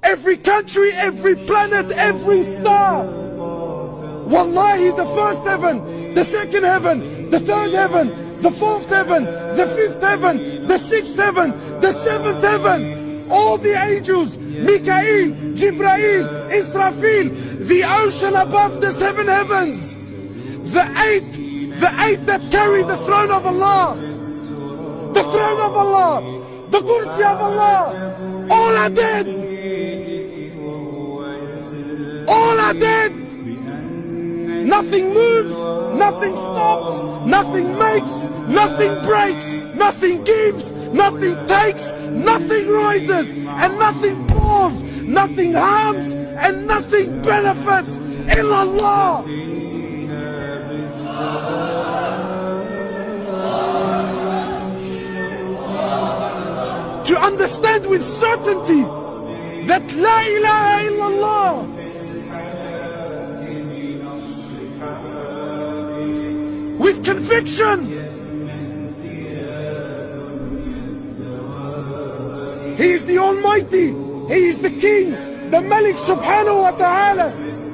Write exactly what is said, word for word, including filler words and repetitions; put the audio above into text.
every country, every planet, every star. Wallahi, the first heaven, the second heaven, the third heaven, the fourth heaven, the fifth heaven, the sixth heaven, the seventh heaven, all the angels, Mikael, Jibrail, Israfil, the ocean above the seven heavens, the eight, the eight that carry the throne of Allah, the throne of Allah, the kursi of Allah, all are dead. All are dead. Nothing moves, nothing stops, nothing makes, nothing breaks, nothing gives, nothing takes, nothing rises and nothing falls, nothing harms and nothing benefits. Illallah. To understand with certainty that La ilaha illallah with conviction. He is the Almighty. He is the King, the Malik subhanahu wa ta'ala.